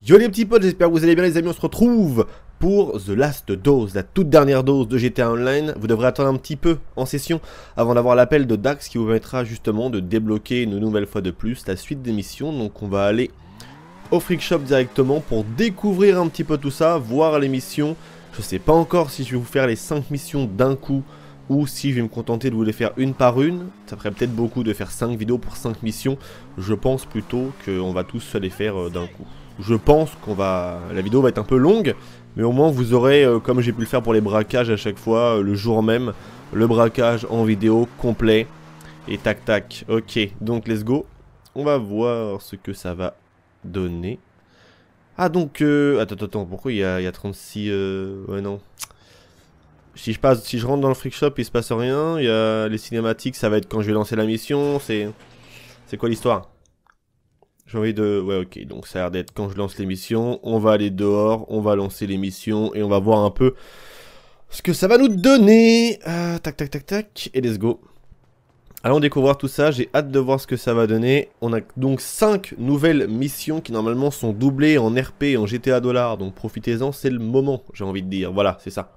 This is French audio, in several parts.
Yo les petits potes, j'espère que vous allez bien les amis, on se retrouve pour The Last Dose, la toute dernière dose de GTA Online. Vous devrez attendre un petit peu en session avant d'avoir l'appel de Dax qui vous permettra justement de débloquer une nouvelle fois de plus la suite des missions. Donc on va aller au Freak Shop directement pour découvrir un petit peu tout ça, voir les missions. Je sais pas encore si je vais vous faire les 5 missions d'un coup ou si je vais me contenter de vous les faire une par une. Ça ferait peut-être beaucoup de faire 5 vidéos pour 5 missions. Je pense plutôt qu'on va tous se les faire d'un coup. Je pense la vidéo va être un peu longue, mais au moins vous aurez, comme j'ai pu le faire pour les braquages à chaque fois, le jour même, le braquage en vidéo complet. Et tac tac, ok, donc let's go. On va voir ce que ça va donner. Ah donc, attends, pourquoi il y a 36, ouais non. Si je rentre dans le Freak Shop, il se passe rien, il y a les cinématiques, ça va être quand je vais lancer la mission, c'est quoi l'histoire? J'ai envie de... Ouais, ok, donc ça a l'air d'être quand je lance l'émission. On va aller dehors, on va lancer l'émission et on va voir un peu ce que ça va nous donner. Tac, et let's go. Allons découvrir tout ça, j'ai hâte de voir ce que ça va donner. On a donc 5 nouvelles missions qui normalement sont doublées en RP et en GTA $. Donc profitez-en, c'est le moment, j'ai envie de dire. Voilà, c'est ça.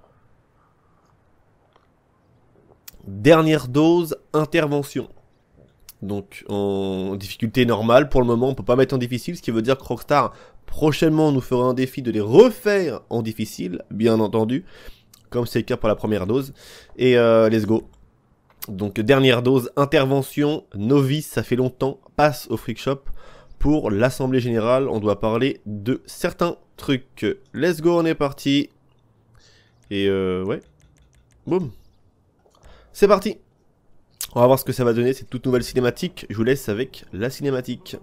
Dernière dose, intervention. Donc en difficulté normale pour le moment, on peut pas mettre en difficile, ce qui veut dire que Rockstar prochainement nous fera un défi de les refaire en difficile, bien entendu, comme c'est le cas pour la première dose. Et let's go. Donc dernière dose, intervention, novice, ça fait longtemps, passe au Freak Shop. Pour l'assemblée générale, on doit parler de certains trucs. Let's go, on est parti. Et ouais, boum. C'est parti. On va voir ce que ça va donner, cette toute nouvelle cinématique. Je vous laisse avec la cinématique.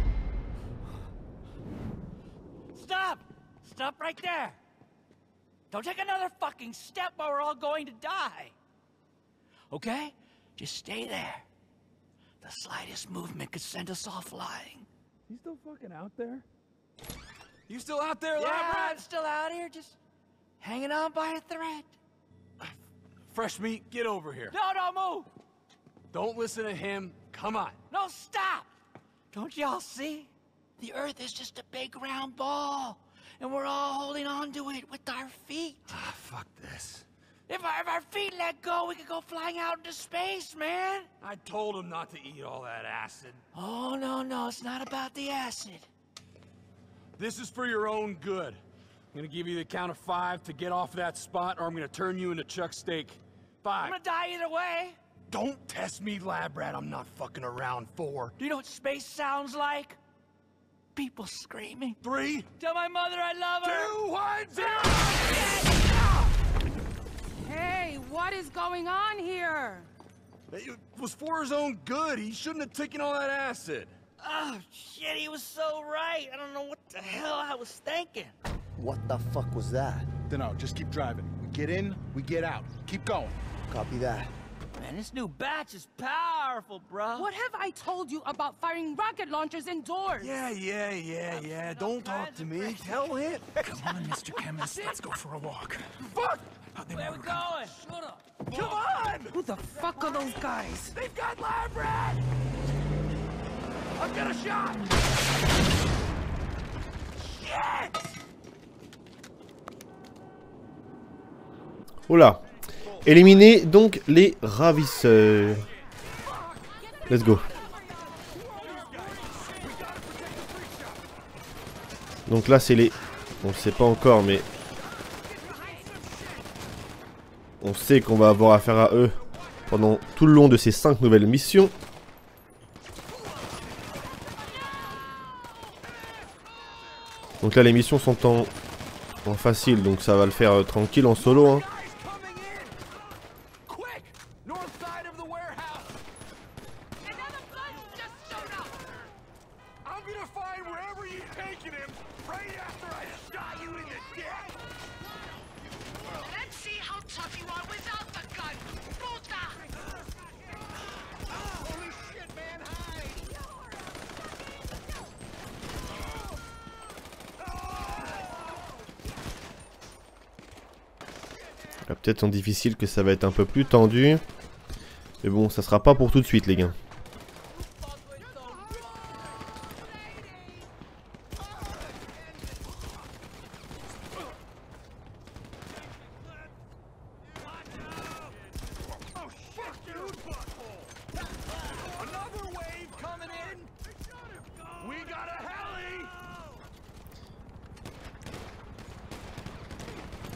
Stop! Stop right there! Don't take another fucking step or we're all going to die. Okay? Just stay there. The slightest movement could send us all flying. You still fucking out there? You still out there, Yeah, Labrat? I'm still out here, just hanging on by a thread. Fresh meat, get over here. No, don't move! Don't listen to him. Come on. No, stop! Don't y'all see? The Earth is just a big round ball, and we're all holding on to it with our feet. Ah, fuck this. If our feet let go, we could go flying out into space, man! I told him not to eat all that acid. Oh, no, it's not about the acid. This is for your own good. I'm gonna give you the count of 5 to get off that spot, or I'm gonna turn you into Chuck Steak. 5. I'm gonna die either way. Don't test me, lab rat. I'm not fucking around. 4. Do you know what space sounds like? People screaming. 3. Tell my mother I love her. 2, 1, 0. Hey, what is going on here? It was for his own good. He shouldn't have taken all that acid. Oh, shit, he was so right. I don't know what the hell I was thinking. What the fuck was that? Dunno, just keep driving. We get in, we get out. Keep going. Copy that. Man, this new batch is powerful, bro. What have I told you about firing rocket launchers indoors? Yeah. Don't talk to me. Tell him. Come on, Mr. Chemist, let's go for a walk. Fuck! Where we going? Shut up. Come on! Who the fuck are those guys? They've got lab rat! I've got a shot! Shit! Oula. Éliminer donc les ravisseurs. Let's go. Donc là c'est les... On ne sait pas encore mais... On sait qu'on va avoir affaire à eux pendant tout le long de ces 5 nouvelles missions. Donc là les missions sont en facile, donc ça va le faire tranquille en solo hein. Peut-être en difficile que ça va être un peu plus tendu. Mais bon, ça sera pas pour tout de suite les gars.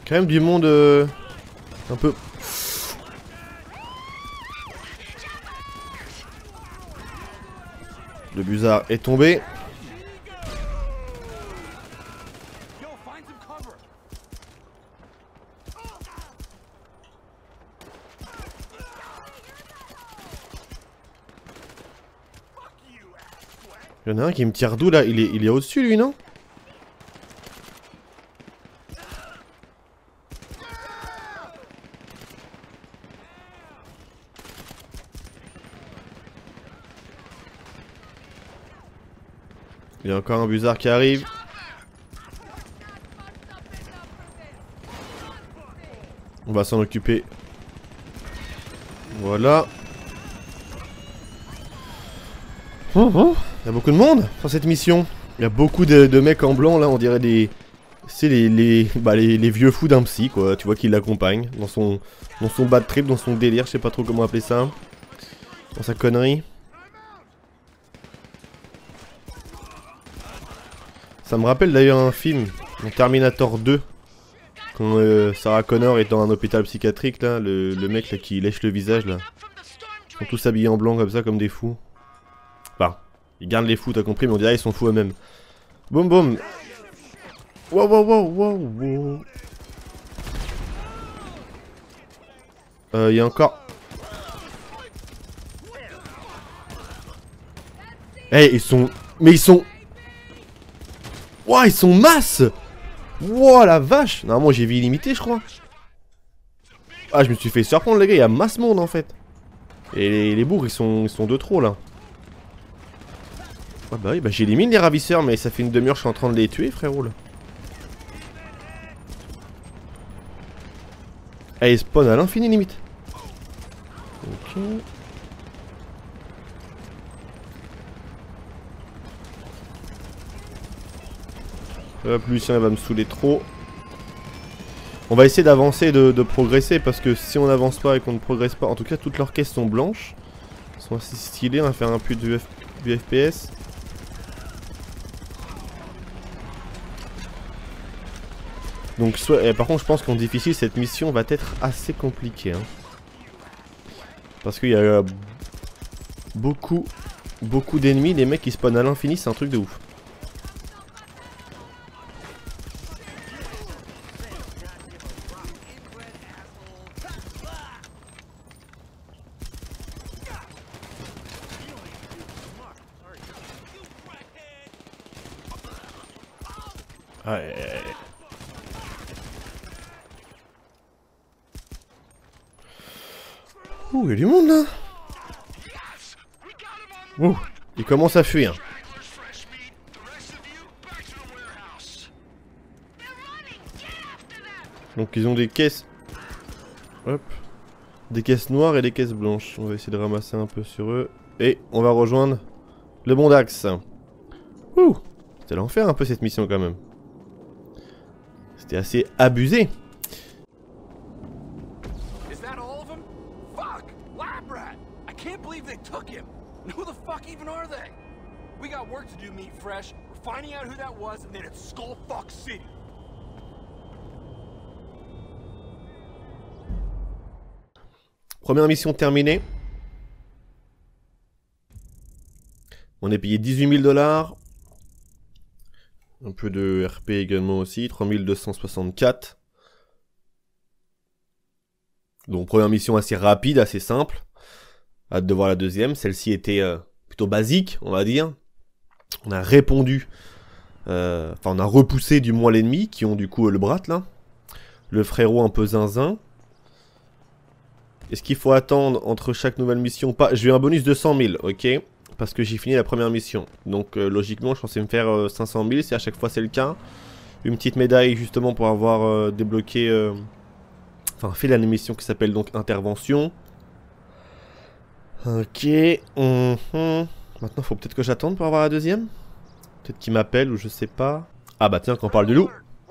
Quand même du monde un peu... Le Busard est tombé. Il y en a un qui me tire d'où là? Il est au-dessus lui, non? Il y a encore un Busard qui arrive. On va s'en occuper. Voilà. Oh. Il y a beaucoup de monde sur cette mission. Il y a beaucoup de mecs en blanc là, on dirait des... C'est les vieux fous d'un psy quoi, tu vois qui l'accompagne dans son bad trip, dans son délire, je sais pas trop comment appeler ça. Dans sa connerie. Ça me rappelle d'ailleurs un film, dans Terminator 2. Quand Sarah Connor est dans un hôpital psychiatrique là, le mec là qui lèche le visage là. Ils sont tous habillés en blanc comme ça, comme des fous. Enfin, ils gardent les fous, t'as compris, mais on dirait qu'ils sont fous eux-mêmes. Boum boum. Wow wow wow wow wow. Il y a encore... Eh, ils sont... Mais ils sont... Ouah, ils sont masse. Wouah, la vache. Normalement, j'ai vie illimitée, je crois. Ah, je me suis fait surprendre, les gars. Il y a masse monde, en fait. Et les bourgs, ils sont de trop, là. Ah bah oui, bah j'élimine les ravisseurs, mais ça fait une demi-heure que je suis en train de les tuer, frérot, là. Ah, ils spawnent à l'infini, limite. Ok. Hop, Lucien va me saouler trop. On va essayer d'avancer, de progresser, parce que si on n'avance pas et qu'on ne progresse pas, en tout cas toutes leurs caisses sont blanches. Elles sont assez stylées, on va faire un peu du FPS. Donc par contre je pense qu'en difficile cette mission va être assez compliquée. Hein. Parce qu'il y a beaucoup d'ennemis, les mecs qui spawnent à l'infini, c'est un truc de ouf. Ouais. Ouh, il y a du monde là. Ouh, il commence à fuir. Donc ils ont des caisses. Hop. Des caisses noires et des caisses blanches. On va essayer de ramasser un peu sur eux. Et on va rejoindre le bon Dax. Ouh, c'était l'enfer un peu cette mission quand même. C'était assez abusé. Is that all of them? Fuck! Lab rat! I can't believe they took him. And who the fuck even are they? We got work to do, Meat Fresh. We're finding out who that was, and then it's Skullfuck City. Première mission terminée. On est payé 18 000 $. Un peu de RP également aussi, 3264. Donc première mission assez rapide, assez simple. Hâte de voir la deuxième. Celle-ci était plutôt basique, on va dire. On a répondu, enfin on a repoussé du moins l'ennemi, qui ont du coup le brat là. Le frérot un peu zinzin. Est-ce qu'il faut attendre entre chaque nouvelle mission? Pas. J'ai eu un bonus de 100 000, ok. Parce que j'ai fini la première mission. Donc logiquement je pensais me faire 500 000 si à chaque fois c'est le cas. Une petite médaille justement pour avoir débloqué... Enfin fait la mission qui s'appelle donc Intervention. Ok. Maintenant faut peut-être que j'attende pour avoir la deuxième. Peut-être qu'il m'appelle ou je sais pas. Ah bah tiens, quand on parle de loup.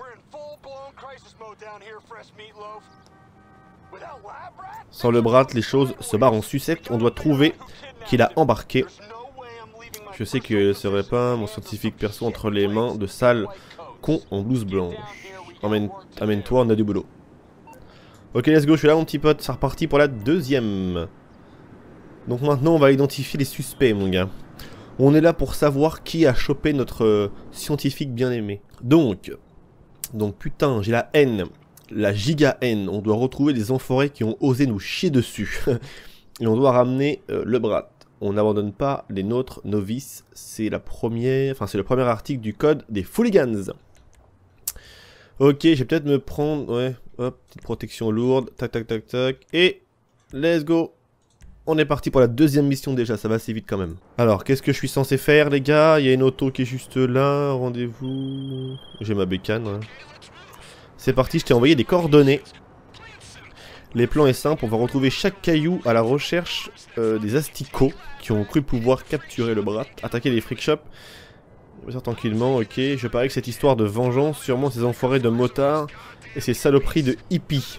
Sans le brat, les choses se barrent en sucette. On doit trouver qui l'a embarqué. Je sais que ce serait pas mon scientifique perso entre les mains de sales cons en blouse blanche. Amène-toi, on a du boulot. Ok, let's go, je suis là mon petit pote, c'est reparti pour la deuxième. Donc maintenant on va identifier les suspects mon gars. On est là pour savoir qui a chopé notre scientifique bien aimé. Donc putain, j'ai la haine, la giga haine. On doit retrouver des enfoirés qui ont osé nous chier dessus. Et on doit ramener le brat. On n'abandonne pas les nôtres novices. C'est la première, enfin c'est le premier article du code des Fooligans. Ok, je vais peut-être me prendre, ouais, hop, petite protection lourde, tac tac tac tac, et let's go. On est parti pour la deuxième mission déjà, ça va assez vite quand même. Alors, qu'est-ce que je suis censé faire les gars? Il y a une auto qui est juste là, rendez-vous... J'ai ma bécane, ouais. C'est parti, je t'ai envoyé des coordonnées. Les plans est simple, on va retrouver chaque caillou à la recherche des asticots qui ont cru pouvoir capturer le brat, attaquer les freak shops. On va faire tranquillement, ok. Je parie que cette histoire de vengeance, sûrement ces enfoirés de motards et ces saloperies de hippies.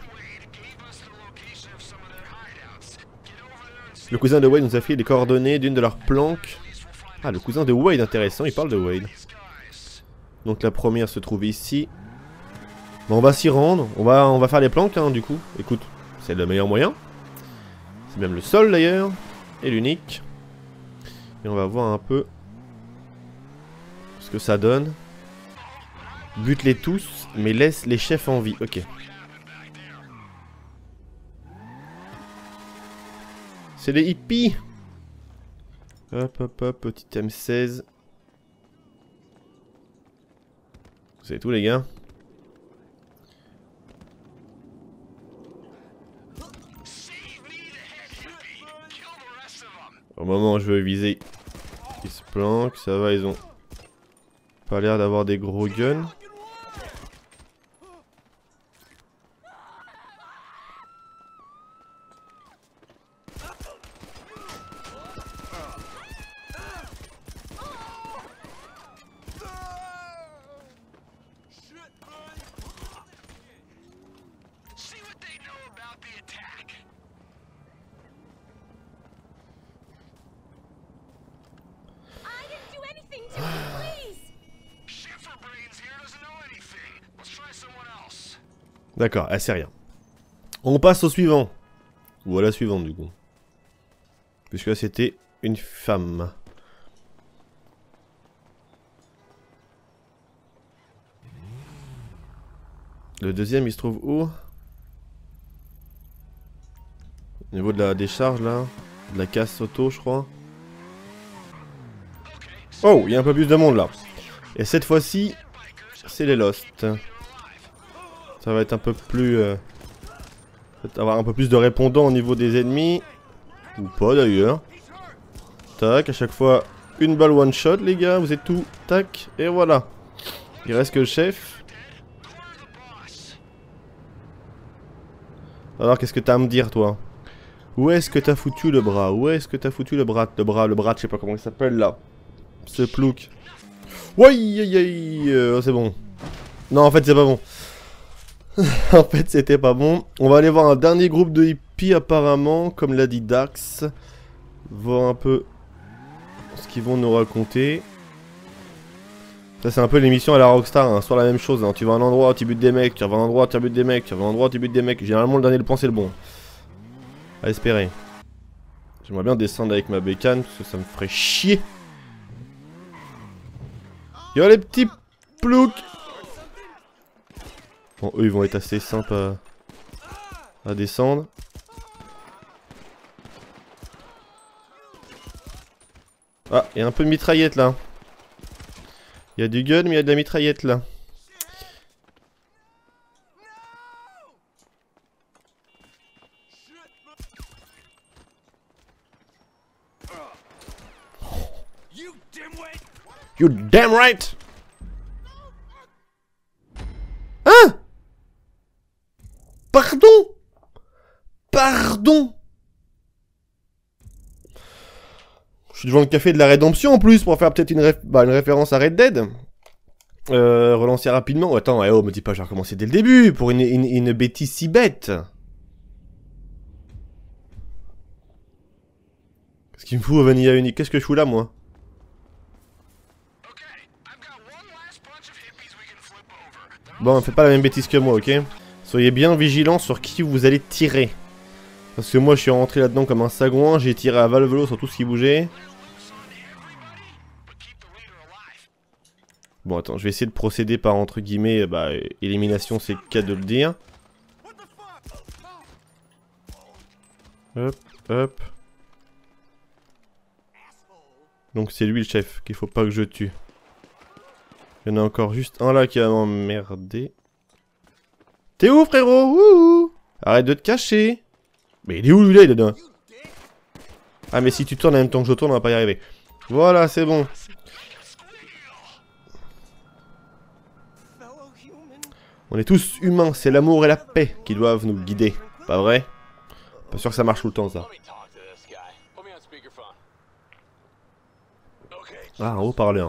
Le cousin de Wade nous a fait les coordonnées d'une de leurs planques. Ah, le cousin de Wade, intéressant, il parle de Wade. Donc la première se trouve ici. Bon, on va s'y rendre, on va faire les planques, hein, du coup. Écoute, c'est le meilleur moyen. C'est même le seul d'ailleurs, et l'unique. Et on va voir un peu ce que ça donne. Bute-les tous, mais laisse les chefs en vie, ok. C'est les hippies. Hop, hop, hop, petit M16. C'est tout les gars. Au moment où je veux viser, ils se planquent, ça va, ils ont pas l'air d'avoir des gros guns. D'accord, elle sait rien. On passe au suivant. Ou à la suivante du coup. Puisque là c'était une femme. Le deuxième il se trouve où? Au niveau de la décharge là. De la casse auto je crois. Oh, il y a un peu plus de monde là. Et cette fois-ci, c'est les Lost. Ça va être un peu plus... avoir un peu plus de répondants au niveau des ennemis. Ou pas d'ailleurs. Tac, à chaque fois, une balle one shot les gars, vous êtes tout. Tac, et voilà. Il reste que le chef. Alors qu'est-ce que t'as à me dire toi? Où est-ce que t'as foutu le bras? Où est-ce que t'as foutu le bras, je sais pas comment il s'appelle là. Ce plouc. Ouais, c'est bon. Non, en fait c'est pas bon. En fait c'était pas bon. On va aller voir un dernier groupe de hippies apparemment, comme l'a dit Dax. Voir un peu ce qu'ils vont nous raconter. Ça c'est un peu l'émission à la Rockstar, hein, soit la même chose, hein. Tu vas à un endroit, tu butes des mecs, tu vas à un endroit, tu butes des mecs, tu vas à un endroit, tu butes des mecs. Généralement le dernier le point c'est le bon. À espérer. J'aimerais bien descendre avec ma bécane, parce que ça me ferait chier. Yo les petits ploucs. Bon, eux ils vont être assez simples à descendre. Ah, il y a un peu de mitraillette là. Il y a du gun mais il y a de la mitraillette là. You damn right. Hein? Pardon? Pardon? Je suis devant le café de la rédemption en plus pour faire peut-être une référence à Red Dead. Relancer rapidement. Oh, attends, me dis pas j'ai recommencé dès le début pour une bêtise si bête. Qu'est-ce qu'il me fout Vanilla Unique? Qu'est-ce que je fous là moi? Bon, faites pas la même bêtise que moi, ok? Soyez bien vigilants sur qui vous allez tirer. Parce que moi, je suis rentré là-dedans comme un sagouin, j'ai tiré à valvelo sur tout ce qui bougeait. Bon, attends, je vais essayer de procéder par, entre guillemets, bah, élimination, c'est le cas de le dire. Hop, hop. Donc c'est lui le chef qu'il faut pas que je tue. Il y en a encore juste un là qui va m'emmerder. T'es où, frérot? Wouhou! Arrête de te cacher. Mais il est où lui là? Il est dedans. Ah mais si tu tournes en même temps que je tourne, on va pas y arriver. Voilà, c'est bon. On est tous humains, c'est l'amour et la paix qui doivent nous guider. Pas vrai? Pas sûr que ça marche tout le temps ça. Ah, un haut-parleur.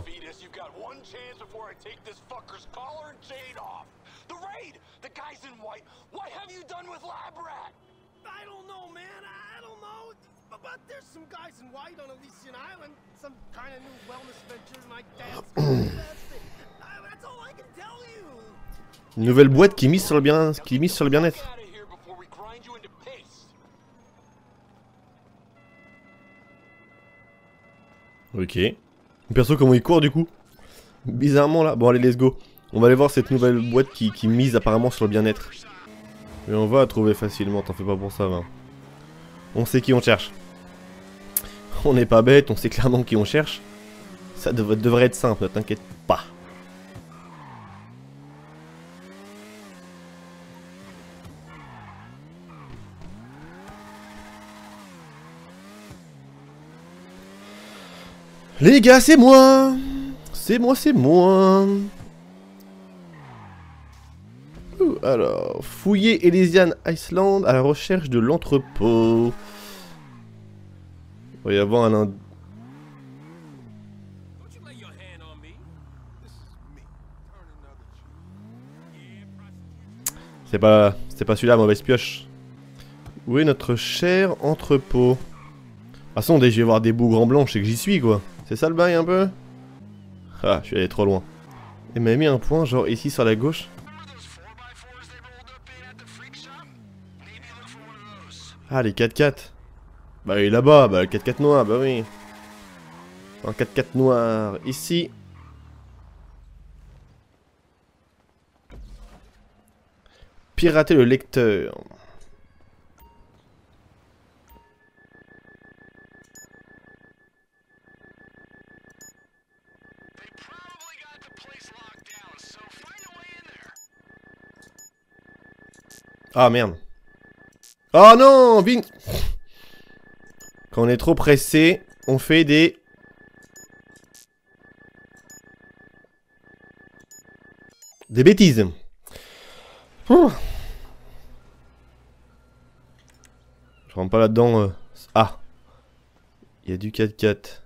Une nouvelle boîte qui mise sur le bien-être. Ok. Perso, comment il court du coup? Bizarrement là. Bon allez, let's go. On va aller voir cette nouvelle boîte qui mise apparemment sur le bien-être. Mais on va la trouver facilement, t'en fais pas pour ça, va. On sait qui on cherche. On n'est pas bête, on sait clairement qui on cherche. Ça devrait être simple, t'inquiète pas. Les gars, c'est moi! C'est moi, c'est moi! Alors, fouiller Elysian Island à la recherche de l'entrepôt. Il va y avoir un... C'est pas celui-là, mauvaise pioche. Où est notre cher entrepôt? De toute façon, dès que je vais voir des bougres en blanc, je sais que j'y suis, quoi. C'est ça le bail, un peu? Ah, je suis allé trop loin. Il m'a mis un point, genre ici, sur la gauche. Ah, les 4x4. Bah, il est là-bas, bah, le 4x4 noir, bah oui. Un 4x4 noir, ici. Pirater le lecteur. Ah merde. Oh non, Vin. Quand on est trop pressé, on fait des... bêtises. Ouh. Je rentre pas là-dedans. Ah. Il y a du 4x4.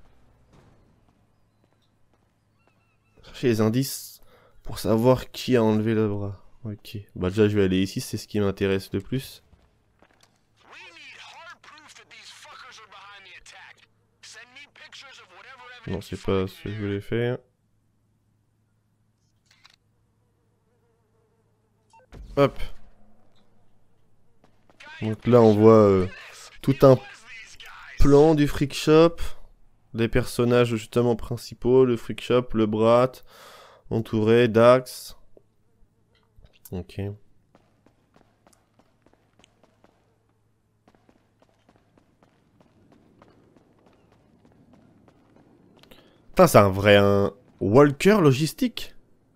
Chercher les indices pour savoir qui a enlevé le bras. Ok. Bah déjà je vais aller ici, c'est ce qui m'intéresse le plus. Non, c'est pas ce que je voulais faire. Hop. Donc là on voit tout un plan du freak shop. Des personnages justement principaux, le freak shop, le brat, entouré, Dax. Ok. Putain, c'est un walker logistique.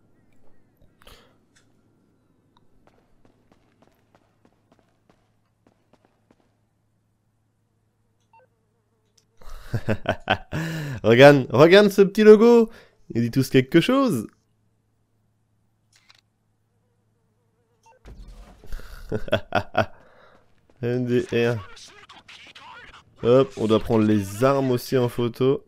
regarde ce petit logo. Il dit tous quelque chose. MDR. Hop, on doit prendre les armes aussi en photo.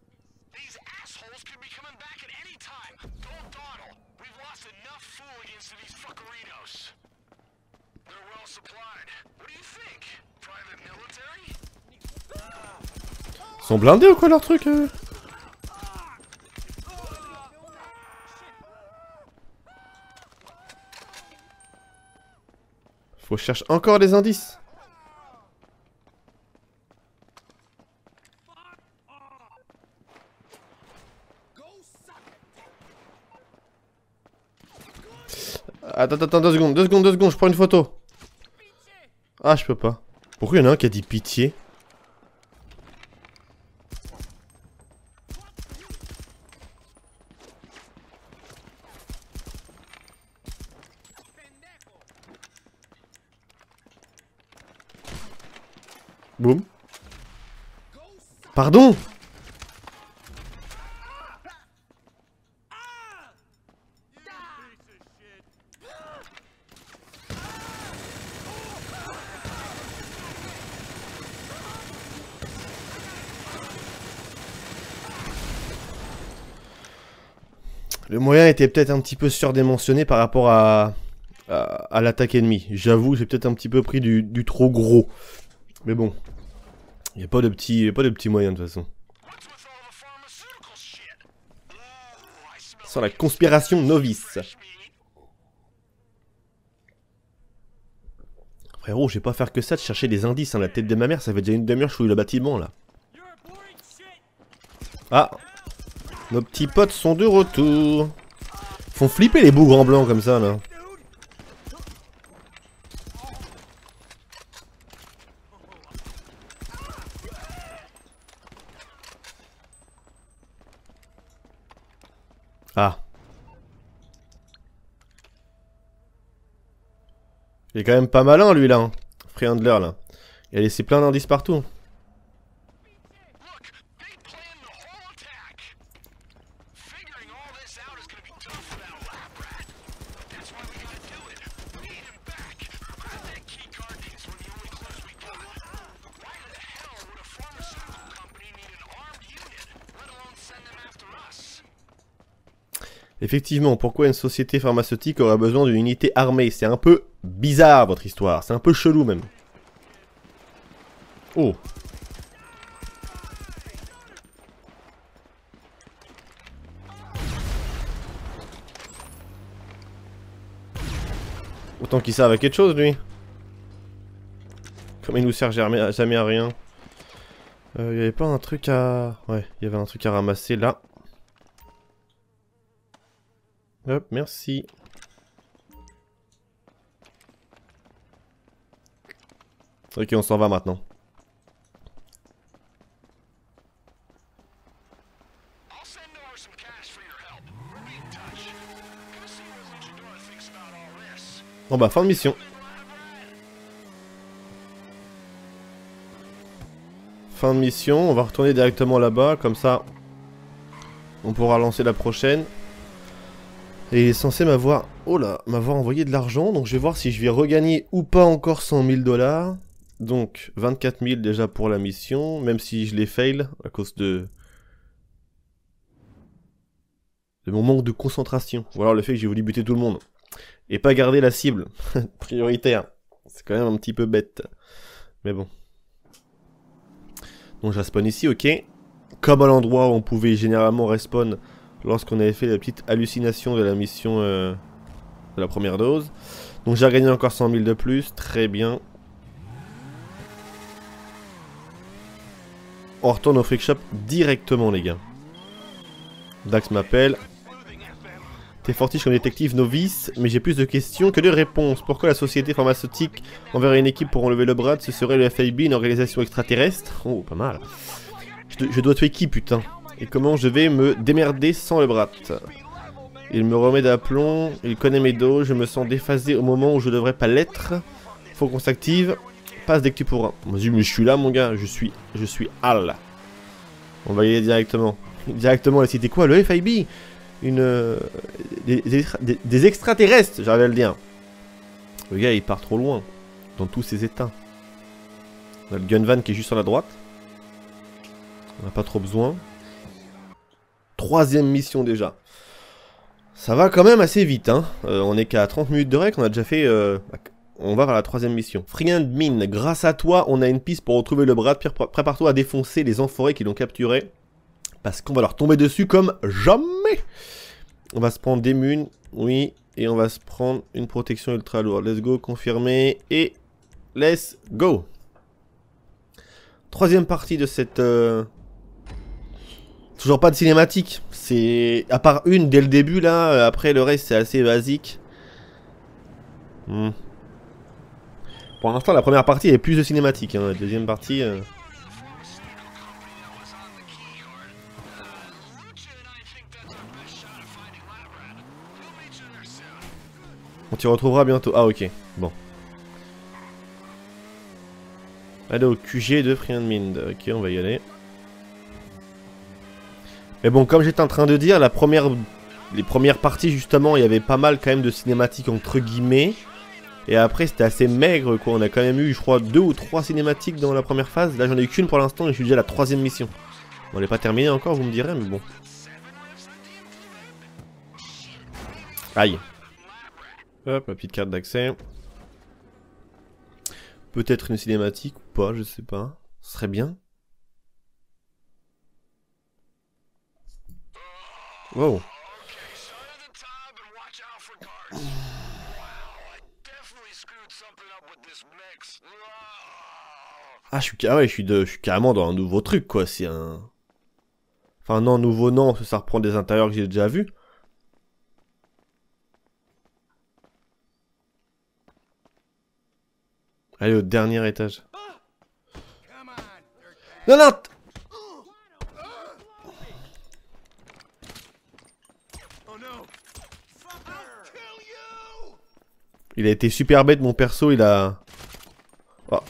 Ils sont blindés ou quoi leur truc Faut que je cherche encore des indices. Attends, 2 secondes, je prends une photo. Ah, je peux pas. Pourquoi il y en a un qui a dit pitié? Boum. Pardon? Le moyen était peut-être un petit peu surdimensionné par rapport à l'attaque ennemie. J'avoue, j'ai peut-être un petit peu pris du trop gros. Mais bon, il n'y a pas de petits moyens de toute façon. Sans la conspiration novice. Frérot, je vais pas faire que ça de chercher des indices. Hein. La tête de ma mère, ça fait déjà une demi-heure que je fouille le bâtiment là. Ah, nos petits potes sont de retour. Font flipper les bougres en blanc comme ça là. Ah. Il est quand même pas malin lui là, hein. Friendler là. Il a laissé plein d'indices partout. Effectivement, pourquoi une société pharmaceutique aurait besoin d'une unité armée? C'est un peu bizarre votre histoire, c'est un peu chelou même. Oh. Autant qu'il serve à quelque chose lui. Comme il nous sert jamais à rien. Il y avait pas un truc à... Ouais, il y avait un truc à ramasser là. Hop, merci. Ok, on s'en va maintenant. Bon bah, fin de mission. Fin de mission, on va retourner directement là-bas, comme ça on pourra lancer la prochaine. Et il est censé m'avoir... Oh là, m'avoir envoyé de l'argent, donc je vais voir si je vais regagner ou pas encore 100 000 $. Donc 24 000 déjà pour la mission, même si je l'ai fail à cause de mon manque de concentration. Ou alors le fait que j'ai voulu buter tout le monde. Et pas garder la cible prioritaire. C'est quand même un petit peu bête. Mais bon. Donc je respawn ici, ok. Comme à l'endroit où on pouvait généralement respawn lorsqu'on avait fait la petite hallucination de la mission de la première dose. Donc j'ai gagné encore 100 000 de plus, très bien. On retourne au freak shop directement les gars. Dax m'appelle. T'es fortiche comme détective novice, mais j'ai plus de questions que de réponses. Pourquoi la société pharmaceutique enverrait une équipe pour enlever le Brad? Ce serait le FIB, une organisation extraterrestre? Oh, pas mal. Je dois tuer qui, putain? Et comment je vais me démerder sans le Brat? Il me remet d'aplomb, il connaît mes dos, je me sens déphasé au moment où je devrais pas l'être. Faut qu'on s'active. Passe dès que tu pourras. Vas-y, mais je suis là, mon gars, je suis Al. On va y aller directement. Directement, c'était quoi, le FIB? Des extraterrestres, j'arrive à le dire. Le gars, il part trop loin. Dans tous ses états. On a le gun van qui est juste sur la droite. On n'a pas trop besoin. 3e mission déjà. Ça va quand même assez vite, hein. On est qu'à 30 minutes de règle, on a déjà fait... on va vers la 3e mission. Friend Mine, grâce à toi, on a une piste pour retrouver le Brad. Prépare-toi à défoncer les enfoirés qui l'ont capturé. Parce qu'on va leur tomber dessus comme jamais. On va se prendre des munes, oui, et on va se prendre une protection ultra lourde. Let's go, confirmé et let's go. Troisième partie de cette... Toujours pas de cinématique. C'est... À part une dès le début là, après le reste c'est assez basique. Pour l'instant la première partie il y a plus de cinématique. Hein. La deuxième partie... On t'y retrouvera bientôt. Ah ok, bon. Allez au QG de Free Mind. Ok, on va y aller. Mais bon, comme j'étais en train de dire, les premières parties justement, il y avait pas mal quand même de cinématiques entre guillemets. Et après c'était assez maigre quoi, on a quand même eu je crois 2 ou 3 cinématiques dans la première phase. Là j'en ai eu qu'une pour l'instant et je suis déjà à la 3e mission. Bon, elle n'est pas terminée encore vous me direz mais bon. Aïe. Hop, la petite carte d'accès. Peut-être une cinématique ou pas, je sais pas. Ce serait bien. Wow. Ah, je suis carrément dans un nouveau truc, quoi. C'est un... Enfin, non, nouveau, non, parce que ça reprend des intérieurs que j'ai déjà vus. Allez, au dernier étage. Non, non! Il a été super bête, mon perso, il a... Oh.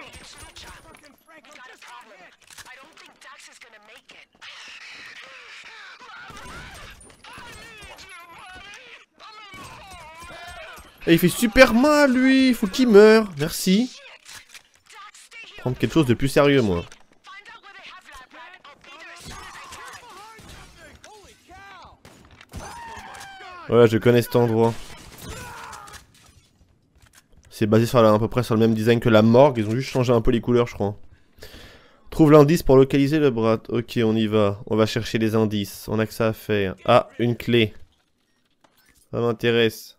Et il fait super mal, lui. Il faut qu'il meure. Merci. Prendre quelque chose de plus sérieux, moi. Ouais, je connais cet endroit. C'est basé sur à peu près sur le même design que la morgue. Ils ont juste changé un peu les couleurs, je crois. Trouve l'indice pour localiser le brat. Ok, on y va. On va chercher les indices. On a que ça à faire. Ah, une clé. Ça m'intéresse.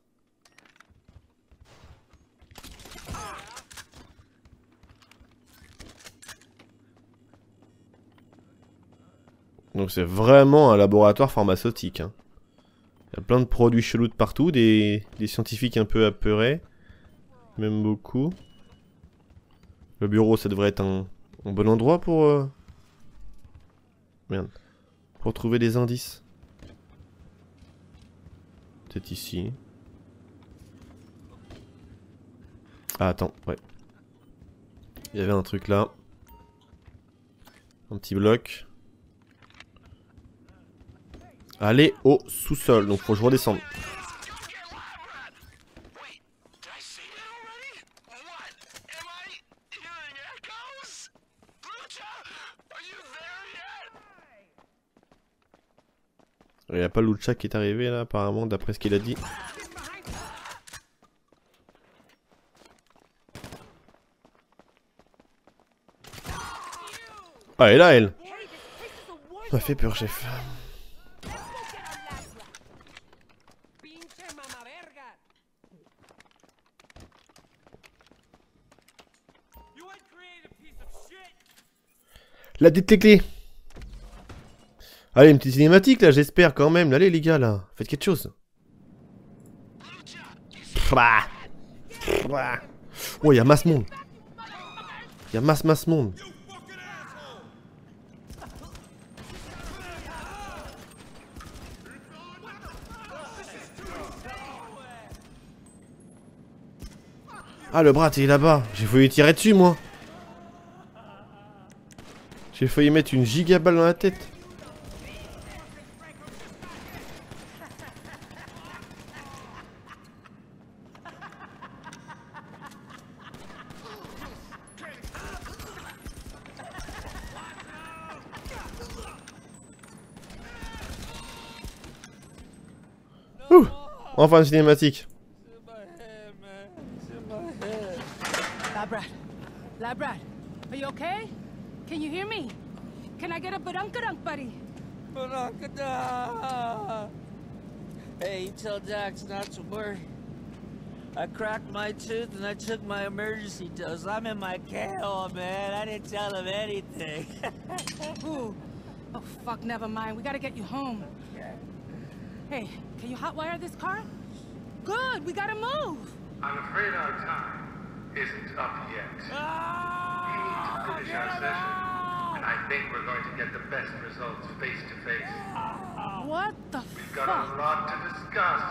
Donc c'est vraiment un laboratoire pharmaceutique. Hein. Il y a plein de produits chelous de partout, des scientifiques un peu apeurés. Même beaucoup. Le bureau, ça devrait être un bon endroit pour... Merde. Pour trouver des indices. Peut-être ici. Ah, attends, ouais. Il y avait un truc là. Un petit bloc. Allez au sous-sol, donc faut que je redescende. Il n'y a pas Lucha qui est arrivé là apparemment d'après ce qu'il a dit. Ah elle est là elle. Ça fait peur chef. La déteclée. Allez, une petite cinématique là, j'espère quand même. Allez les gars là, faites quelque chose. Oh, il y a masse monde. Il y a masse monde. Ah, le bras, il est là-bas. J'ai failli tirer dessus, moi. J'ai failli mettre une gigaballe dans la tête. Ouh, enfin une cinématique. Labrat, are you okay? Can you hear me? Can I get a badunkadunk, buddy? Badunkadunk! Hey, you tell Dax not to worry. I cracked my tooth and I took my emergency dose. I'm in my KO, man. I didn't tell him anything. Ooh. Oh, fuck, never mind. We gotta get you home. Hey, can you hotwire this car? Good, we gotta move. I'm afraid our time isn't up yet. We need to finish our session, and I think we're going to get the best results face to face. What the We've got fuck? a lot to discuss.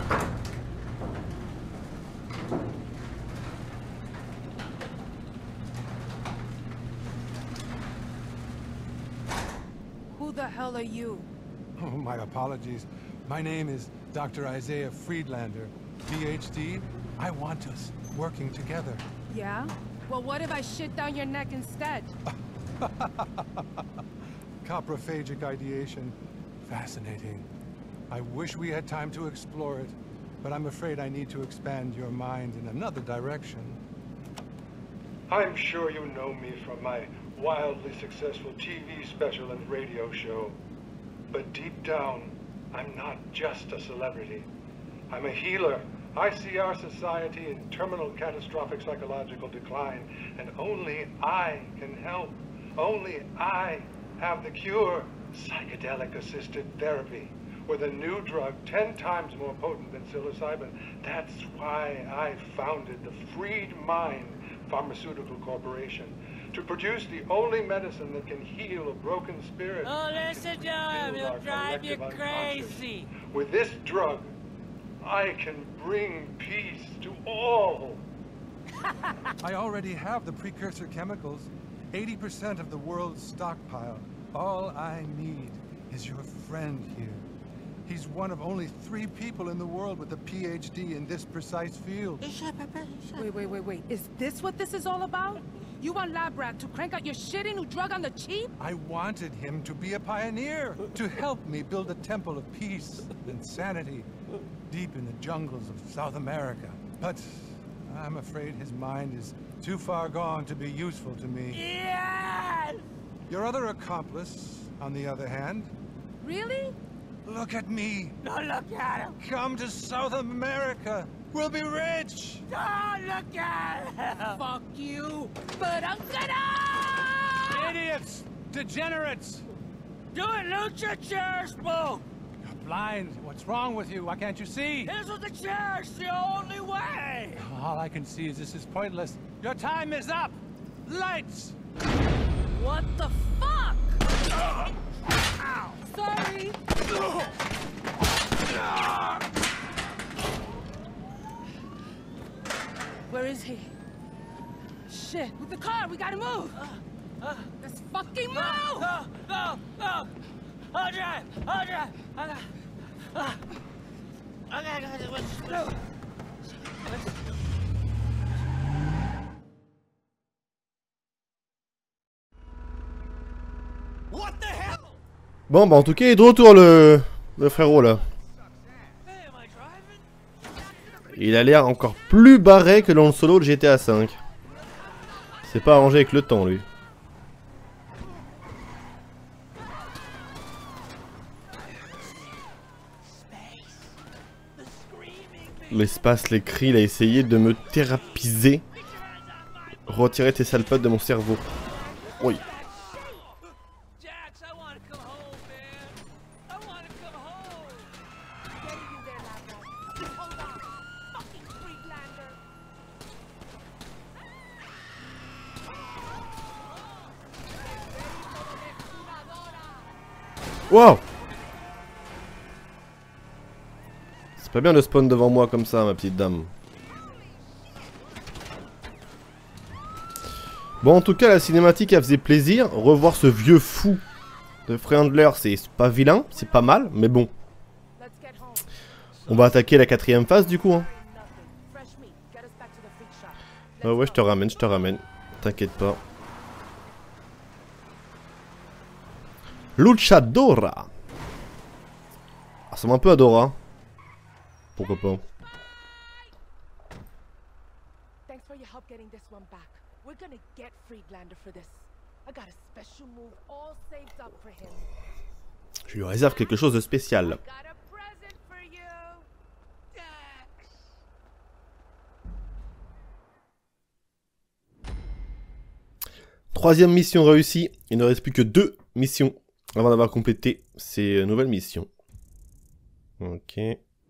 Who the hell are you? Oh, my apologies. My name is Dr. Isaiah Friedlander, PhD. I want us working together. Yeah? Well, what if I shit down your neck instead? Coprophagic ideation. Fascinating. I wish we had time to explore it, but I'm afraid I need to expand your mind in another direction. I'm sure you know me from my wildly successful TV special and radio show. But deep down, I'm not just a celebrity. I'm a healer. I see our society in terminal catastrophic psychological decline, and only I can help. Only I have the cure. Psychedelic-assisted therapy with a new drug 10 times more potent than psilocybin. That's why I founded the Freed Mind Pharmaceutical Corporation, to produce the only medicine that can heal a broken spirit. Oh, listen to him. He'll drive you crazy. With this drug, I can bring peace to all. I already have the precursor chemicals. 80% of the world's stockpile. All I need is your friend here. He's one of only 3 people in the world with a PhD in this precise field. Wait. Is this what this is all about? You want Lab Rat to crank out your shitty new drug on the cheap? I wanted him to be a pioneer, to help me build a temple of peace and sanity deep in the jungles of South America. But I'm afraid his mind is too far gone to be useful to me. Yes! Your other accomplice, on the other hand... Really? Look at me. Don't look at him. Come to South America. We'll be rich. Don't look at him. Fuck you. But I'm gonna... Idiots. Degenerates. Do it, Lucha. Chairs move. You're blind. What's wrong with you? Why can't you see? Here's with the chairs. The only way. All I can see is this is pointless. Your time is up. Lights. What the fuck? Ow. Sorry. Where is he? Shit, with the car, we gotta move! Let's fucking move! No! I'll drive! What the hell? Bon, bah en tout cas, il est de retour le frérot là. Il a l'air encore plus barré que dans le solo de GTA V. C'est pas arrangé avec le temps lui. L'espace, les cris, il a essayé de me thérapiser. Retirer tes sales potes de mon cerveau. Oui. Wow! C'est pas bien de spawn devant moi comme ça, ma petite dame. Bon, en tout cas, la cinématique, elle faisait plaisir. Revoir ce vieux fou de Friedlander, c'est pas vilain, c'est pas mal, mais bon. On va attaquer la 4ème phase, du coup. Hein. Ouais, je te ramène. T'inquiète pas. Luchadora. Ah, ça ressemble un peu à Dora. Pourquoi pas. Thanks for your help getting this one back. We're gonna get Friedlander for this. I got a special move all saved up for him. Je lui réserve quelque chose de spécial. Got a present for you. 3e mission réussie. Il ne reste plus que 2 missions avant d'avoir complété ces nouvelles missions. Ok.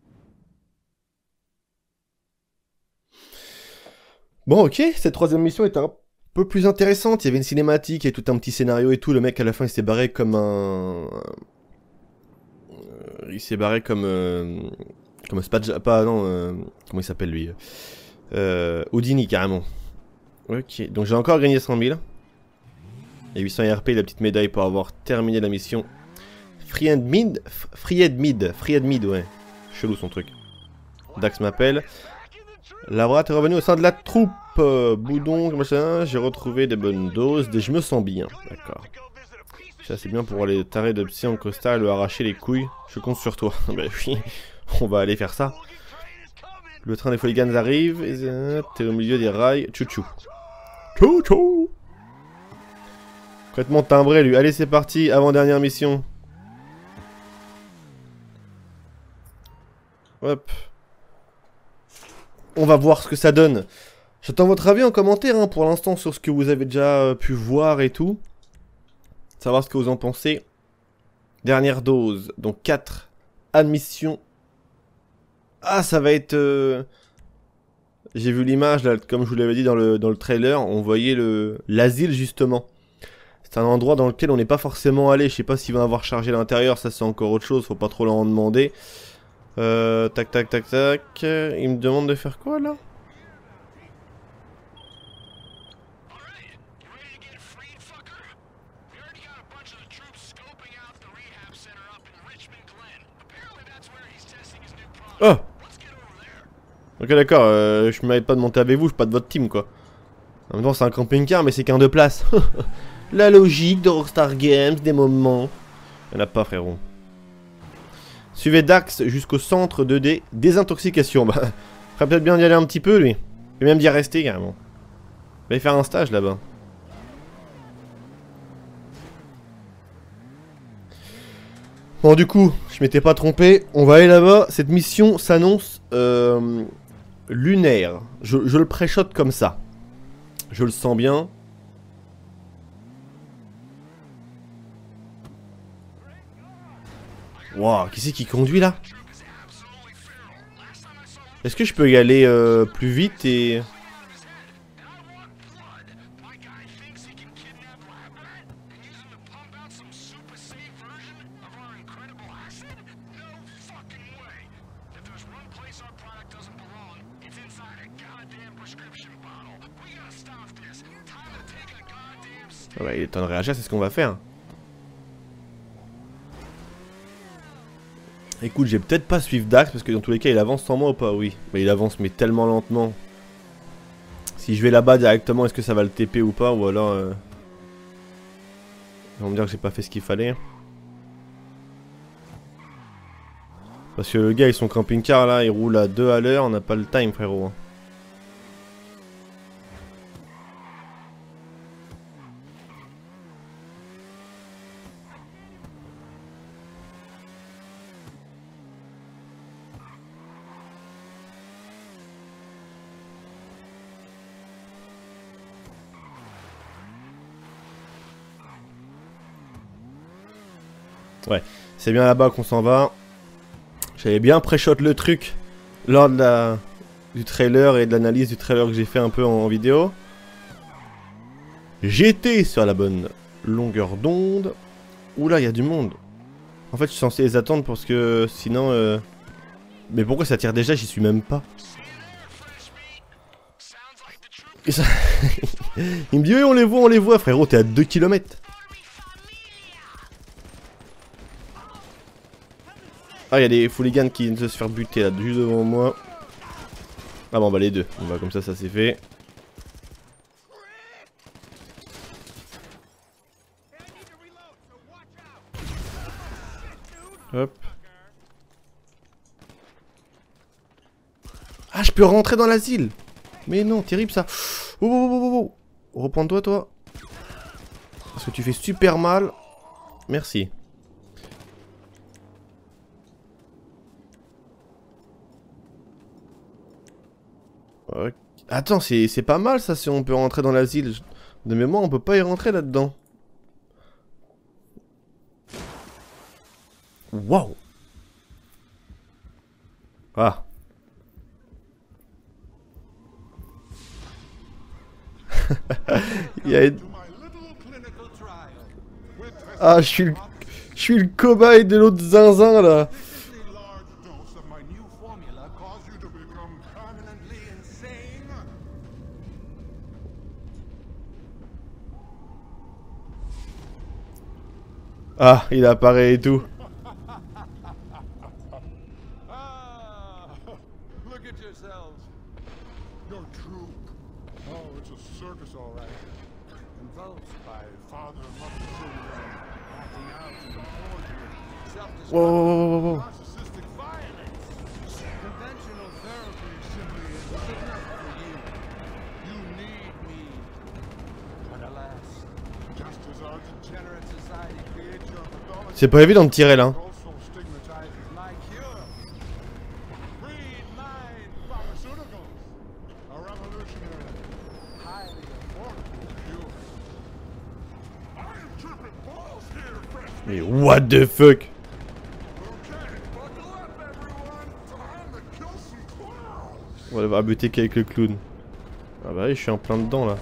Bon, ok, cette 3e mission était un peu plus intéressante. Il y avait une cinématique, il y avait tout un petit scénario et tout. Le mec, à la fin, il s'est barré comme un... il s'est barré comme un Spadja... Pas, non, comment il s'appelle, lui Houdini, carrément. Ok, donc j'ai encore gagné 100 000. Et 800 RP, la petite médaille pour avoir terminé la mission. Free and Mid, ouais. Chelou son truc. Dax m'appelle. Labrat est revenu au sein de la troupe. Boudon, machin. J'ai retrouvé des bonnes doses. Je me sens bien. D'accord. Ça c'est bien pour les tarés de psy en costard et lui arracher les couilles. Je compte sur toi. Bah oui, on va aller faire ça. Le train des Foligans arrive. T'es au milieu des rails. Chouchou. Chouchou. Complètement timbré lui. Allez c'est parti. Avant-dernière mission. Hop. On va voir ce que ça donne. J'attends votre avis en commentaire hein, pour l'instant sur ce que vous avez déjà pu voir et tout. Savoir ce que vous en pensez. Dernière dose. Donc 4 admissions. Ah ça va être... J'ai vu l'image là, comme je vous l'avais dit dans le trailer. On voyait l'asile justement. C'est un endroit dans lequel on n'est pas forcément allé. Je sais pas s'il va avoir chargé l'intérieur. Ça c'est encore autre chose. Faut pas trop leur en demander. Tac tac tac tac. Il me demande de faire quoi là? Oh! Ok d'accord, je m'arrête pas de monter avec vous, je suis pas de votre team quoi. En même temps c'est un camping-car mais c'est qu'un 2 places. La logique de Rockstar Games, des moments. Y'en a pas frérot. Suivez Dax jusqu'au centre de désintoxication. Bah, ferait peut-être bien d'y aller un petit peu lui. Et même d'y rester carrément. Il va y faire un stage là-bas. Bon du coup, je m'étais pas trompé. On va aller là-bas. Cette mission s'annonce lunaire. Je le pré-shot comme ça. Je le sens bien. Waouh, qui c'est qui conduit là? Est-ce que je peux y aller plus vite et... Ouais, il est temps de réagir, c'est ce qu'on va faire. Écoute, j'ai peut-être pas suivre Dax parce que dans tous les cas, il avance sans moi ou pas? Oui, mais il avance mais tellement lentement. Si je vais là-bas directement, est-ce que ça va le TP ou pas? Ou alors... Ils vont me dire que j'ai pas fait ce qu'il fallait. Parce que le gars, ils sont camping-car là, il roule à 2 à l'heure, on n'a pas le time frérot. Ouais, c'est bien là-bas qu'on s'en va. J'avais bien pré-shot le truc lors de du trailer et de l'analyse du trailer que j'ai fait un peu en vidéo. J'étais sur la bonne longueur d'onde. Oula, il y a du monde. En fait, je suis censé les attendre parce que sinon... Mais pourquoi ça tire déjà? J'y suis même pas. Ça... Il me dit oui, on les voit frérot, t'es à 2 km. Ah, il y a des fooligans qui viennent de se faire buter là, juste devant moi. Ah bon, bah les deux. Bon, bah comme ça c'est fait. Hop. Ah, je peux rentrer dans l'asile. Mais non, terrible ça. Oh, oh, oh, oh, oh. Reprends-toi, toi. Parce que tu fais super mal. Merci. Okay. Attends, c'est pas mal ça si on peut rentrer dans l'asile. De mémoire, on peut pas y rentrer là-dedans. Waouh. Ah. Il y a une... Ah, je suis le cobaye de l'autre zinzin là. Ah, il apparaît et tout. Wow, wow, wow, wow. C'est pas évident de tirer là. Mais what the fuck? On va buter qu'avec le clown. Ah bah oui, je suis en plein dedans là.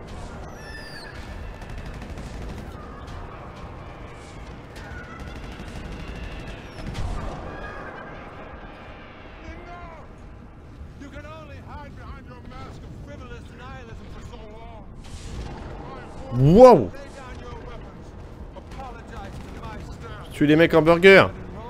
Wow! Tue les mecs en burger!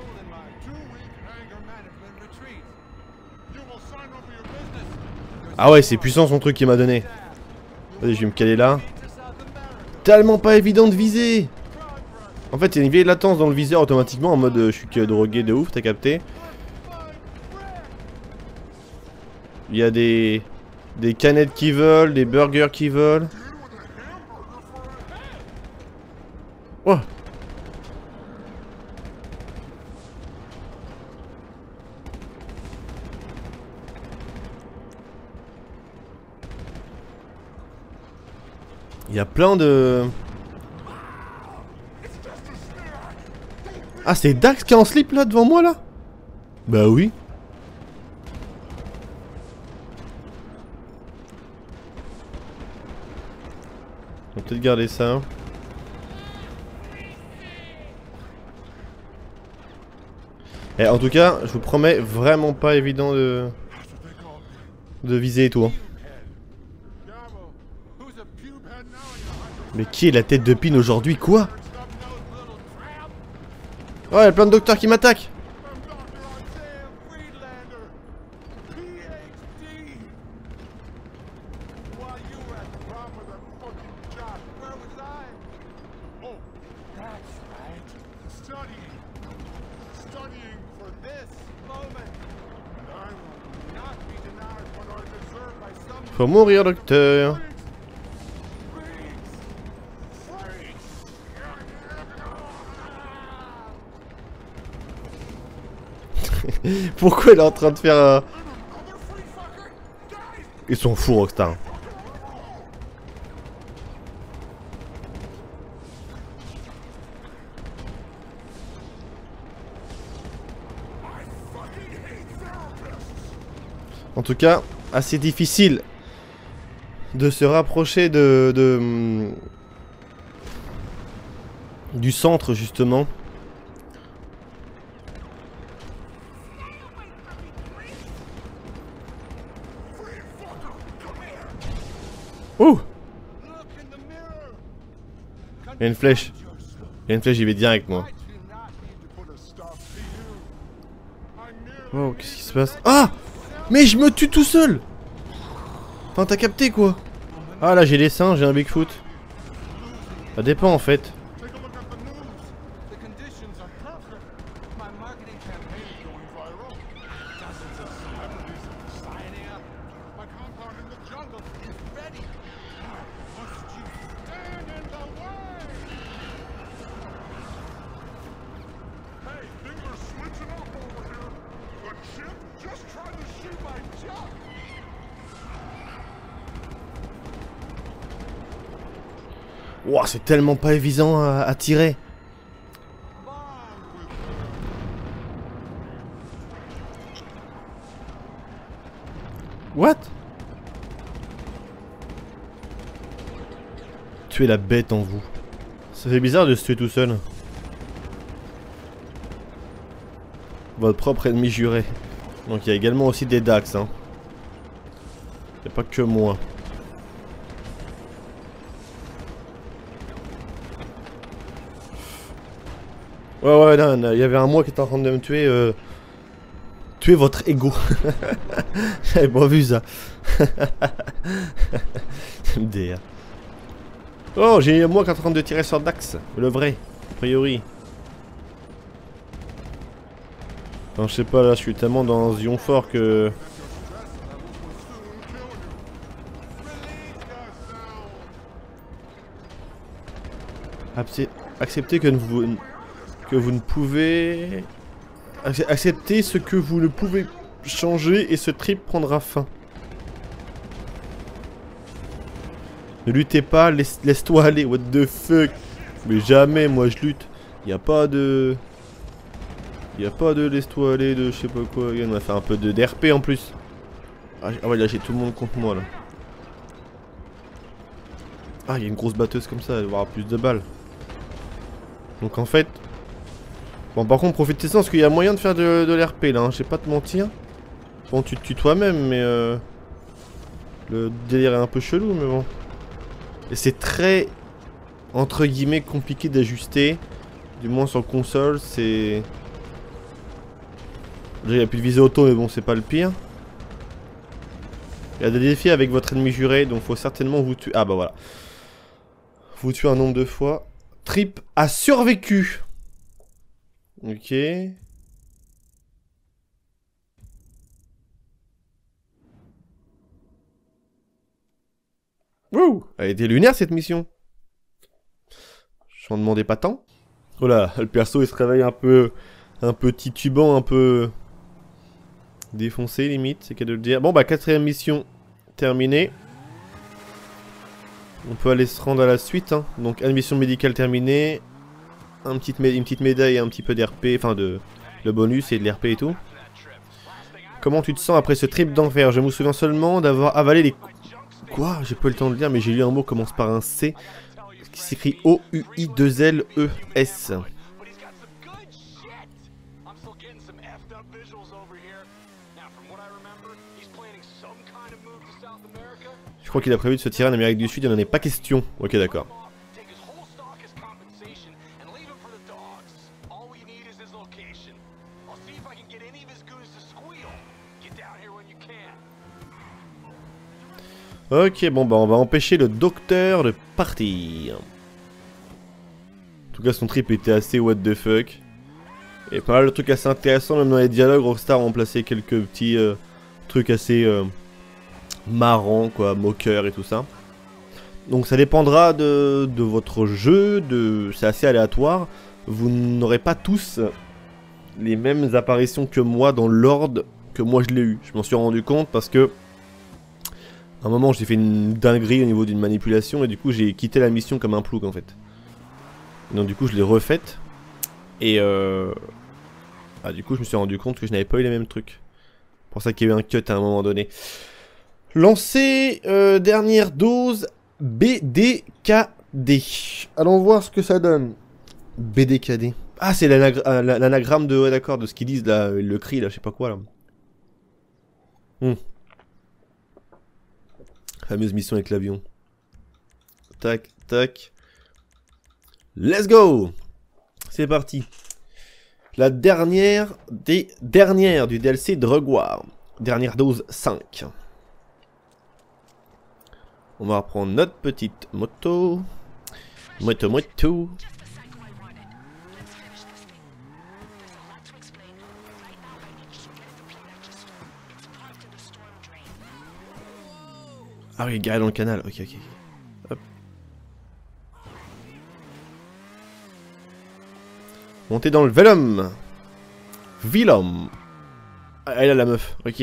Ah ouais, c'est puissant son truc qu'il m'a donné. Vas-y, je vais me caler là. Tellement pas évident de viser! En fait, il y a une vieille latence dans le viseur automatiquement en mode je suis que drogué de ouf, t'as capté? Il y a des canettes qui volent, des burgers qui volent. Oh! Il y a plein de... Ah, c'est Dax qui est en slip là devant moi là? Bah oui. On va peut-être garder ça. Et en tout cas, je vous promets, vraiment pas évident de viser et tout. Hein. Mais qui est la tête de pine aujourd'hui, quoi? Oh, il y a plein de docteurs qui m'attaquent. Faut mourir, docteur. Pourquoi il est en train de faire... Ils sont fous, Rockstar. En tout cas, assez difficile de se rapprocher du centre, justement. Oh! Il y a une flèche. Il y a une flèche, j'y vais direct, moi. Oh, qu'est-ce qui se passe? Ah! Mais je me tue tout seul! Enfin, t'as capté, quoi? Ah, là, j'ai les seins, j'ai un Bigfoot. Ça dépend, en fait. Ouah, c'est tellement pas évident à tirer. What? Tuer la bête en vous. Ça fait bizarre de se tuer tout seul. Votre propre ennemi juré. Donc il y a également aussi des Dax, hein. Il n'y a pas que moi. Ouais, non, il y avait un moi qui était en train de me tuer. Tuer votre ego. J'avais pas vu ça. MDR. Oh, j'ai un moi qui est en train de tirer sur Dax. Le vrai, a priori. Enfin, je sais pas, là, je suis tellement dans Zion fort que... Acceptez que vous ne pouvez... Acceptez ce que vous ne pouvez changer et ce trip prendra fin. Ne luttez pas, laisse-toi aller, what the fuck. Mais jamais, moi je lutte. Y a pas de laisse-toi aller de je sais pas quoi. On va faire un peu de DRP en plus. Ah ouais, là j'ai tout le monde contre moi là. Ah, il y a une grosse batteuse comme ça, elle va avoir plus de balles. Donc en fait... Bon, par contre, profitez-en parce qu'il y a moyen de faire de l'RP là, hein. Je vais pas te mentir. Bon, tu te tues toi-même, mais le délire est un peu chelou, mais bon. Et c'est très, entre guillemets, compliqué d'ajuster. Du moins sur console, c'est... Déjà, il n'y a plus de visée auto, mais bon, c'est pas le pire. Il y a des défis avec votre ennemi juré, donc faut certainement vous tuer. Ah bah voilà. Vous tuez un nombre de fois. Trip a survécu. Ok. Wouh! Elle a été lunaire cette mission. Je m'en demandais pas tant. Oh là, le perso il se réveille un peu titubant, un peu défoncé limite, c'est qu'à de le dire. Bon bah 4ème mission terminée. On peut aller se rendre à la suite, hein. Donc admission médicale terminée. Une petite médaille et un petit peu d'RP, enfin de bonus et de l'RP et tout. Comment tu te sens après ce trip d'enfer? Je me souviens seulement d'avoir avalé les... Quoi? J'ai pas eu le temps de le dire, mais j'ai lu un mot qui commence par un C. Qui s'écrit O-U-I-2-L-E-S. Je crois qu'il a prévu de se tirer en Amérique du Sud, il n'en est pas question. Ok, d'accord. Ok, bon bah on va empêcher le docteur de partir. En tout cas son trip était assez what the fuck. Et pas mal de trucs assez intéressants, même dans les dialogues, Rockstar ont placé quelques petits trucs assez marrants, quoi, moqueurs et tout ça. Donc ça dépendra de votre jeu, c'est assez aléatoire. Vous n'aurez pas tous les mêmes apparitions que moi dans l'ordre que moi je l'ai eu. Je m'en suis rendu compte parce que à un moment j'ai fait une dinguerie au niveau d'une manipulation et du coup j'ai quitté la mission comme un plouc en fait. Donc du coup je l'ai refaite et du coup je me suis rendu compte que je n'avais pas eu les mêmes trucs. C'est pour ça qu'il y a eu un cut à un moment donné. Lancer dernière dose BDKD. Allons voir ce que ça donne. BDKD. Ah c'est l'anagramme de, ouais, d'accord, de ce qu'ils disent là, le cri là, je sais pas quoi là. Fameuse mission avec l'avion. Tac, tac. Let's go! C'est parti. La dernière des dernières du DLC Drug War. Dernière dose 5. On va reprendre notre petite moto. Moto. Ah oui, gars dans le canal, ok. Hop. Montez dans le Velum. Vilum. Ah, elle a la meuf, ok.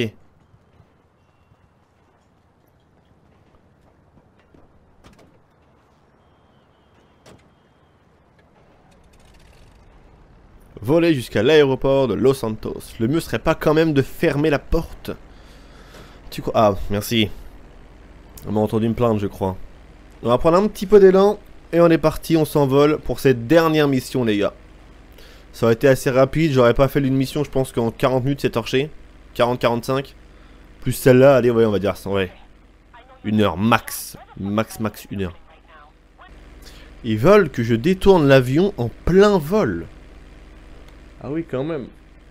voler jusqu'à l'aéroport de Los Santos. Le mieux serait pas quand même de fermer la porte? Tu crois? Ah, merci. On m'a entendu me plaindre, je crois. On va prendre un petit peu d'élan et on est parti, on s'envole pour cette dernière mission, les gars. Ça aurait été assez rapide, j'aurais pas fait une mission, je pense qu'en 40 minutes c'est torché. 40-45. Plus celle-là, allez, ouais, on va dire ça, ouais. 1 heure max. Max, 1 heure. Ils veulent que je détourne l'avion en plein vol. Ah oui, quand même.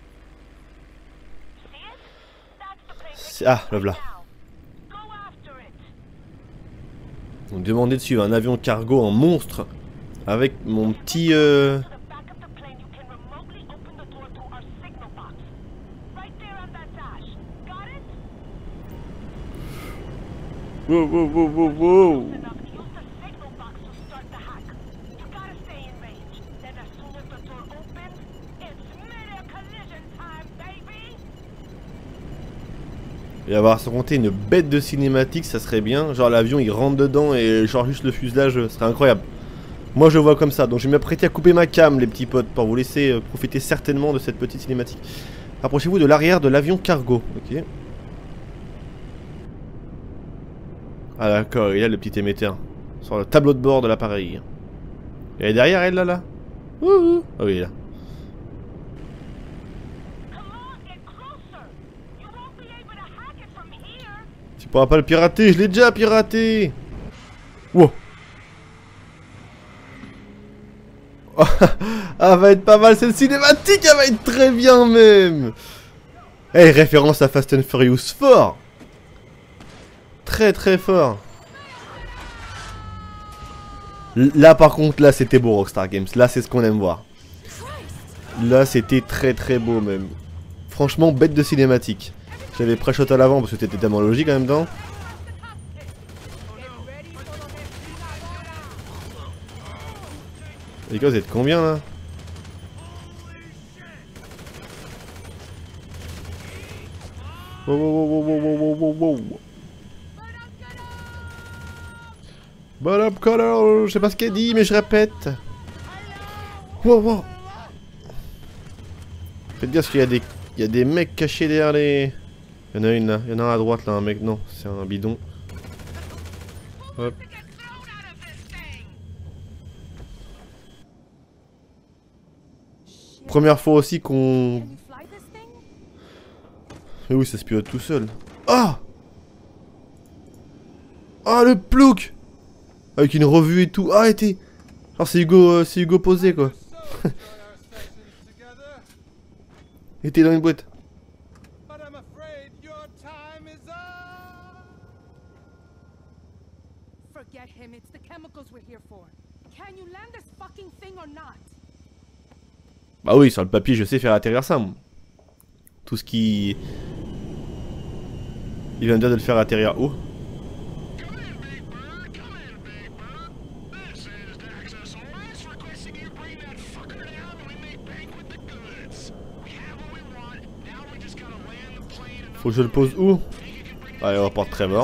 Ah, le voilà. On me demandait de suivre un avion cargo en monstre avec mon petit... Wow, wow, wow, wow, wow. Et avoir se compter une bête de cinématique, ça serait bien. Genre l'avion il rentre dedans et genre juste le fuselage, ce serait incroyable. Moi je vois comme ça, donc je vais m'apprêter à couper ma cam les petits potes pour vous laisser profiter certainement de cette petite cinématique. Approchez-vous de l'arrière de l'avion cargo, ok. Ah d'accord, il a le petit émetteur sur le tableau de bord de l'appareil. Elle est derrière elle là. Ouh. Ah oui, là. Tu pourras pas le pirater, je l'ai déjà piraté. Wow. Ah, va être pas mal cette cinématique, elle va être très bien même. Eh, référence à Fast and Furious fort. Très très fort. Là par contre, là c'était beau Rockstar Games, là c'est ce qu'on aime voir. Là c'était très très beau même. Franchement bête de cinématique. J'avais pré-shot à l'avant parce que c'était tellement logique en même temps. Les gars vous êtes combien là? Wow wow wow wow wow wow wow. Bottom color, je sais pas ce qu'elle dit mais je répète. Wow wow. Faites gaffe qu'il y a des mecs cachés derrière les... Il y en a une là, il y en a un à droite là, un mec, non, c'est un bidon. Hop. Première fois aussi qu'on... Mais oui, ça se pilote tout seul. Ah! Ah, le plouc! Avec une revue et tout. Ah, était... Genre c'est Hugo posé quoi. Il était dans une boîte. Bah oui, sur le papier, je sais faire atterrir ça, moi. Tout ce qui... Il vient de dire de le faire atterrir où? Faut que je le pose où? Allez, on reporte Trevor.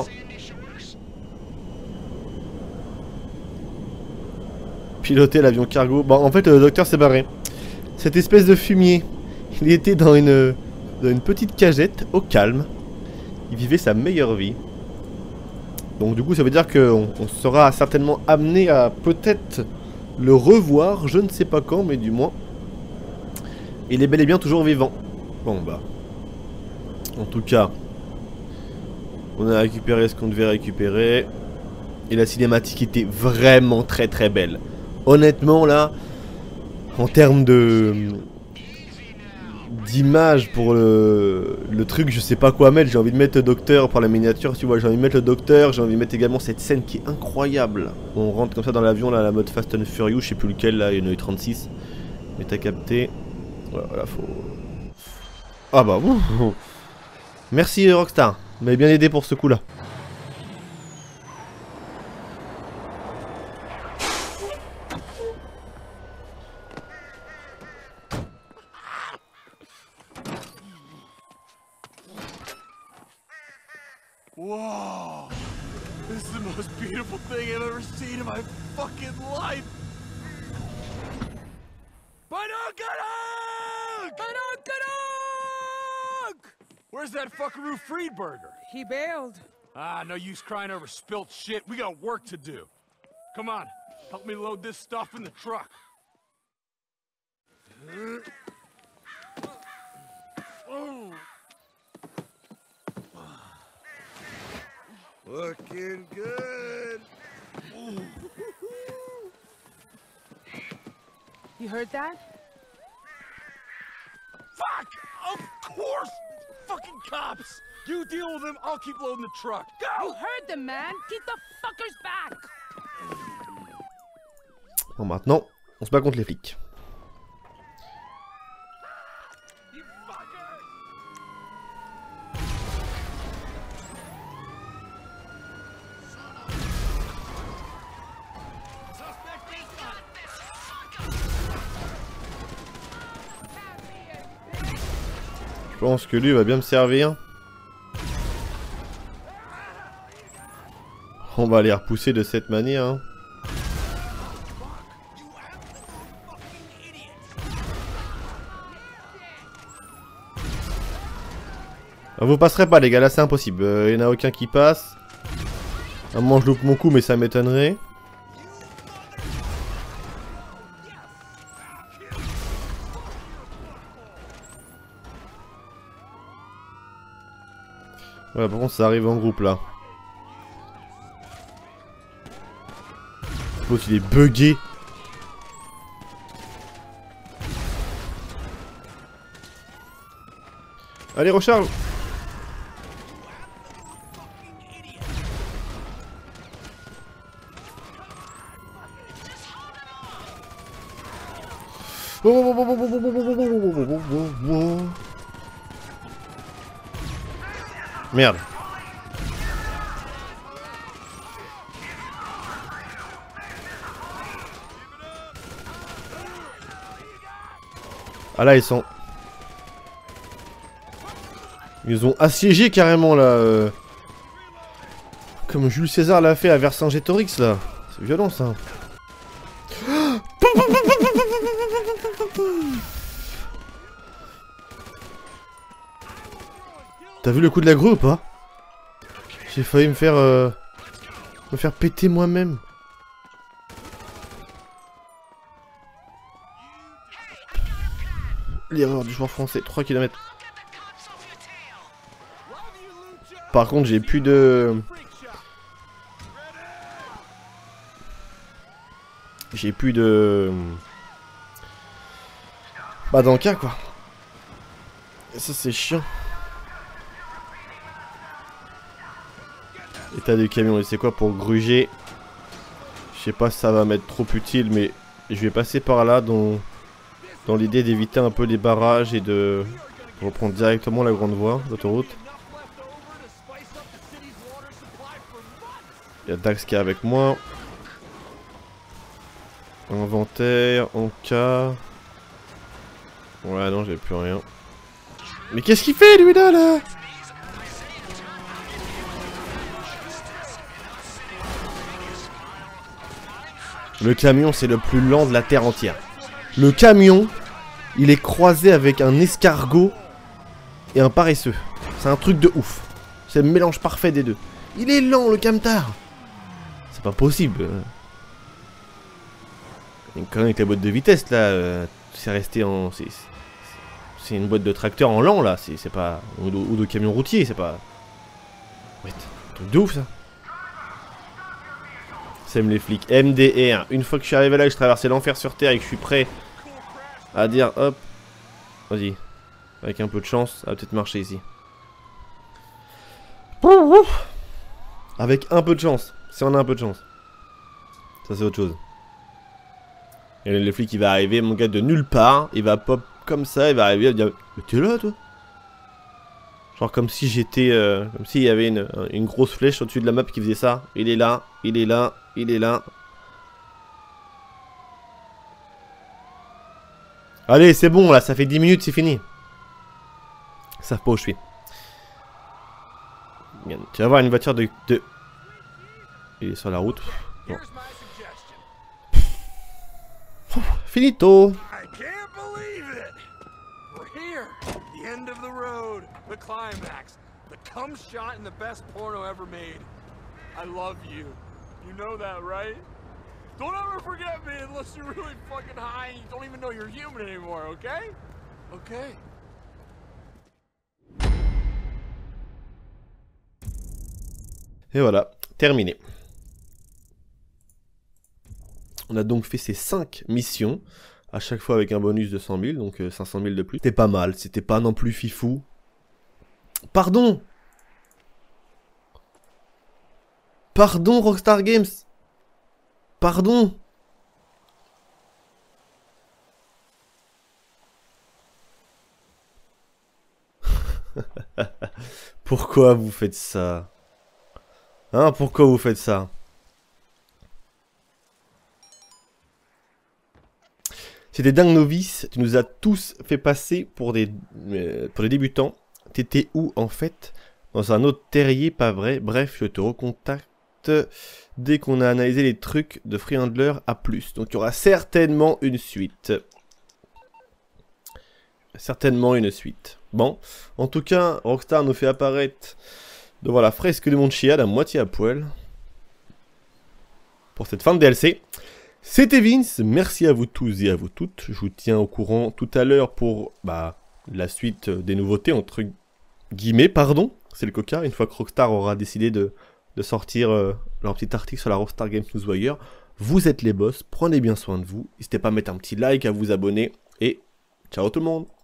Piloter l'avion cargo. Bon, en fait, le docteur s'est barré. Cette espèce de fumier, il était dans une petite cagette, au calme. Il vivait sa meilleure vie. Donc du coup, ça veut dire qu'on sera certainement amené à peut-être le revoir, je ne sais pas quand, mais du moins. Il est bel et bien toujours vivant. Bon bah... En tout cas, on a récupéré ce qu'on devait récupérer. Et la cinématique était vraiment très très belle. Honnêtement là, en termes d'image pour le truc, je sais pas quoi mettre. J'ai envie de mettre le docteur pour la miniature, tu vois. J'ai envie de mettre le docteur, j'ai envie de mettre également cette scène qui est incroyable. On rentre comme ça dans l'avion, là, la mode Fast and Furious, je sais plus lequel, là, il y en a eu 36. Mais t'as capté. Voilà, faut... Ah bah, ouh. Merci Rockstar, vous m'avez bien aidé pour ce coup là. Whoa! This is the most beautiful thing I've ever seen in my fucking life! Binoculars! Where's that fuckaroo Friedberger? He bailed. Ah, no use crying over spilt shit. We got work to do. Come on, help me load this stuff in the truck. Looking good. You heard that? Fuck! Of course! Fucking cops! You deal with them, I'll keep loading the truck. Go! You heard them, man. Keep the fuckers back. Bon, maintenant, on se bat contre les flics. You fuckers! Je pense que lui va bien me servir. On va les repousser de cette manière. Hein. Vous passerez pas les gars, là c'est impossible. Il n'y en a aucun qui passe. À un moment je loupe mon coup mais ça m'étonnerait. Voilà, par contre ça arrive en groupe là. L'autre il est bugué. Allez recharge. Merde. Ah là ils sont... Ils ont assiégé carrément là. Comme Jules César l'a fait à Vercingétorix là. C'est violent ça. T'as vu le coup de la grue ou pas? J'ai failli me faire péter moi-même. L'erreur du joueur français, 3 km. Par contre j'ai plus de... J'ai plus de... Bah dans le cas quoi. Et ça c'est chiant. État du camion, et c'est quoi pour gruger? Je sais pas si ça va m'être trop utile mais je vais passer par là dans l'idée d'éviter un peu les barrages et de reprendre directement la grande voie d'autoroute. Il y a Dax qui est avec moi. Inventaire, en cas. Ouais non j'ai plus rien. Mais qu'est-ce qu'il fait lui là Le camion c'est le plus lent de la terre entière. Le camion, il est croisé avec un escargot et un paresseux. C'est un truc de ouf. C'est le mélange parfait des deux. Il est lent le camtar. C'est pas possible. Il y a une connerie avec la boîte de vitesse là. C'est resté en... C'est une boîte de tracteur en lent là. C'est pas... Ou de camion routier, c'est pas... Ouais, un truc de ouf ça. Sème les flics. MDR. Une fois que je suis arrivé là, que je traversais l'enfer sur terre et que je suis prêt à dire hop. Vas-y. Avec un peu de chance, ça va peut-être marcher ici. Avec un peu de chance. Si on a un peu de chance. Ça c'est autre chose. Et le flic il va arriver, mon gars, de nulle part. Il va pop comme ça, il va arriver, il va dire mais t'es là toi? Genre comme si j'étais... comme s'il y avait une grosse flèche au-dessus de la map qui faisait ça. Il est là, il est là, il est là. Allez, c'est bon là, ça fait 10 minutes, c'est fini. Ils savent pas où je suis. Tu vas voir une voiture de... Il est sur la route. Bon. Finito. The end of the road, the climax, the cum shot in the best porno ever made. I love you. You know that, right? Don't ever forget me unless you're really fucking high and you don't even know you're human anymore, okay? Okay. Et voilà, terminé. On a donc fait ces 5 missions, à chaque fois avec un bonus de 100 000, donc 500 000 de plus. C'était pas mal, c'était pas non plus fifou. Pardon! Pardon Rockstar Games! Pardon! Pourquoi vous faites ça? Hein, pourquoi vous faites ça? C'est des dingues novices, tu nous as tous fait passer pour des débutants. T'étais où en fait? Dans un autre terrier, pas vrai? Bref, je te recontacte dès qu'on a analysé les trucs de Freehandler à plus. Donc il y aura certainement une suite. Certainement une suite. Bon, en tout cas, Rockstar nous fait apparaître devant la fresque de Montchiad à moitié à poil. Pour cette fin de DLC. C'était Vince, merci à vous tous et à vous toutes. Je vous tiens au courant tout à l'heure pour la suite des nouveautés, entre guillemets, pardon. C'est le coca, une fois que Rockstar aura décidé de sortir leur petit article sur la Rockstar Games Newswire. Vous êtes les boss, prenez bien soin de vous. N'hésitez pas à mettre un petit like, à vous abonner. Et ciao tout le monde!